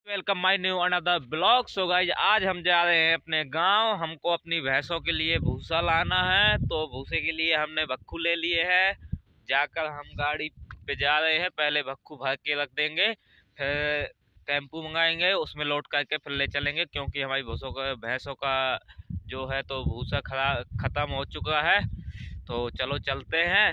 Welcome my new another blog. So guys आज हम जा रहे हैं अपने गांव। हमको अपनी भैंसों के लिए भूसा लाना है, तो भूसे के लिए हमने भक्खू ले लिए है। जाकर हम गाड़ी पे जा रहे हैं, पहले भक्खू भर के रख देंगे, फिर टेम्पू मंगाएंगे, उसमें लोड करके फिर ले चलेंगे, क्योंकि हमारी भैंसों का जो है तो भूसा खत्म हो चुका है। तो चलो चलते हैं।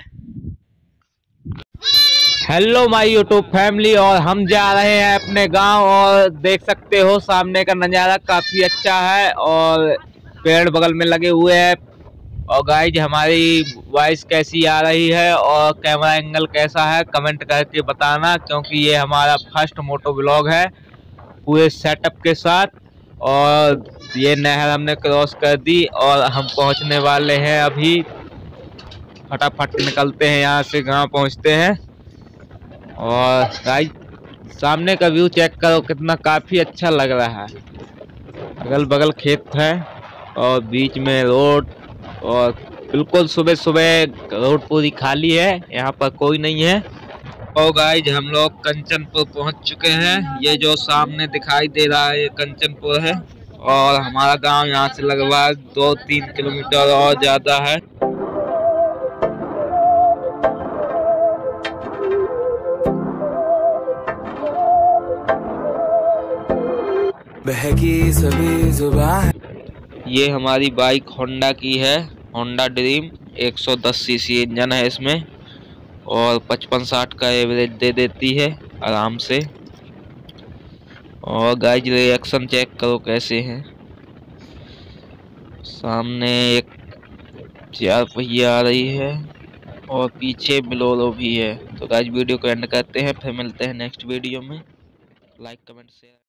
हेलो माय यूट्यूब फैमिली, और हम जा रहे हैं अपने गांव। और देख सकते हो सामने का नज़ारा काफ़ी अच्छा है और पेड़ बगल में लगे हुए हैं। और गाइज हमारी वॉइस कैसी आ रही है और कैमरा एंगल कैसा है कमेंट करके बताना, क्योंकि ये हमारा फर्स्ट मोटो ब्लॉग है पूरे सेटअप के साथ। और ये नहर हमने क्रॉस कर दी और हम पहुंचने वाले हैं अभी। फटाफट निकलते हैं यहाँ से, गांव पहुंचते हैं। और गाइस सामने का व्यू चेक करो, कितना काफ़ी अच्छा लग रहा है। अगल बगल खेत है और बीच में रोड, और बिल्कुल सुबह सुबह रोड पूरी खाली है, यहाँ पर कोई नहीं है। और गाइस हम लोग कंचनपुर पहुंच चुके हैं। ये जो सामने दिखाई दे रहा है ये कंचनपुर है, और हमारा गांव यहाँ से लगभग 2-3 किलोमीटर और ज़्यादा है। बहकी सभी जुबान। ये हमारी बाइक होंडा की है, होंडा ड्रीम। 110 सीसी इंजन है इसमें, और 55-60 का एवरेज दे देती है आराम से। और गाइस रिएक्शन चेक करो कैसे हैं। सामने एक 4 पहिया आ रही है और पीछे बोलेरो भी है। तो गाइस वीडियो को एंड करते हैं, फिर मिलते हैं नेक्स्ट वीडियो में। Like comment share.